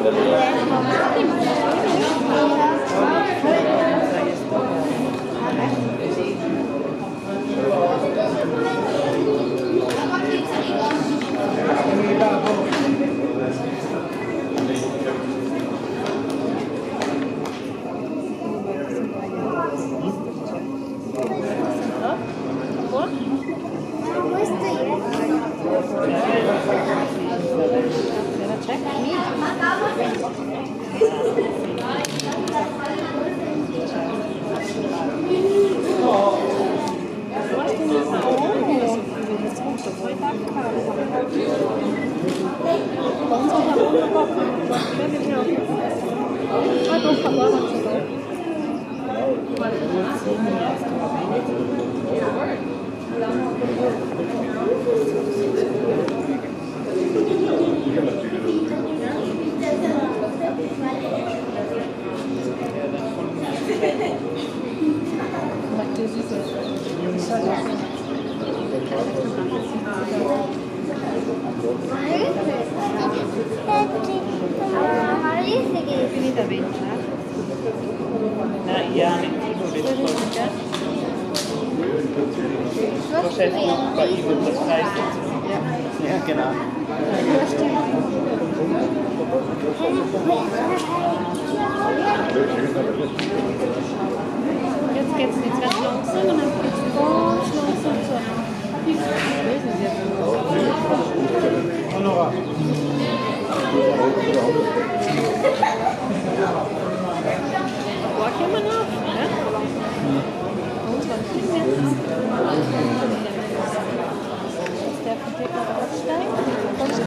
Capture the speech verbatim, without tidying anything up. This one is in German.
Finita venti, eh? Ja, nicht wahrscheinlich bei ihm wird das heißt. Ja, ja genau. Jetzt geht's nicht ganz langsam und dann geht's ganz langsam zu einem. Wo kommen wir noch? Ja? Und wann kriegen wir jetzt? Ist der Verdecker aufsteigen?